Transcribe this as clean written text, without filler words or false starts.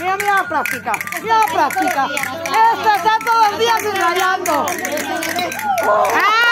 Mira, mira la plástica. Mira la plástica. Esta está todos los días ensayando. ¡Ah!